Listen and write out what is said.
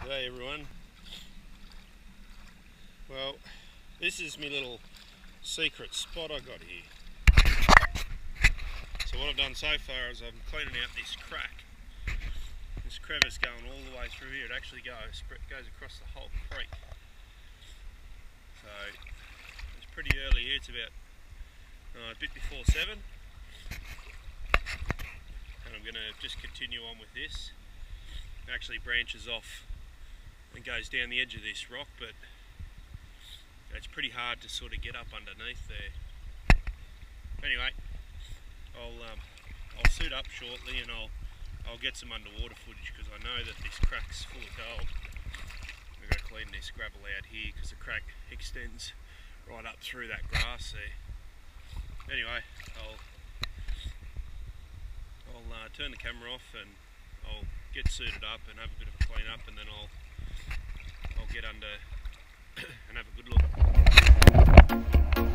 G'day everyone. Well, this is my little secret spot I got here. So what I've done so far is I'm cleaning out this crack. This crevice going all the way through here. It actually goes across the whole creek. So it's pretty early here. It's about a bit before 7. And I'm going to just continue on with this. It actually branches off and goes down the edge of this rock, but it's pretty hard to sort of get up underneath there. Anyway, I'll suit up shortly and I'll get some underwater footage, because I know that this crack's full of gold. We've got to clean this gravel out here because the crack extends right up through that grass there. Anyway, I'll turn the camera off and I'll get suited up and have a bit of a clean up, and then I'll get under and have a good look.